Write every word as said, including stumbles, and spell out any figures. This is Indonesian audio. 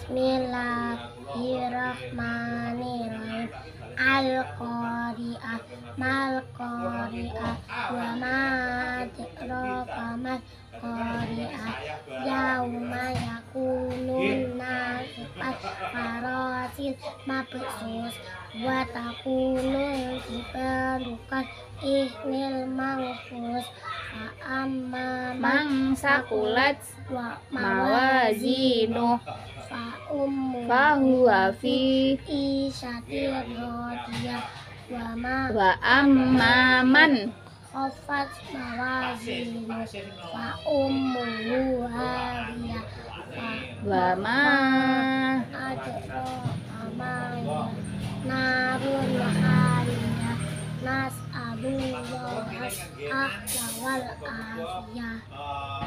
Bismillahirrahmanirrahim. Al-Qari'ah mal-Qari'ah wa ma adraka mal-Qari'ah yauma yakunun nasu kal-farasil mabsus wa takunul jibalu kal ihnil manfus fa amma man sakulat wa mawazinu fa ummu fahuwa fi isyatir radiyah wa ma wa amman khaffat mawazinu fa ummuhu hawiyah wa ma adra amaya narun haliyah nas'alullah ahla wal afiyah.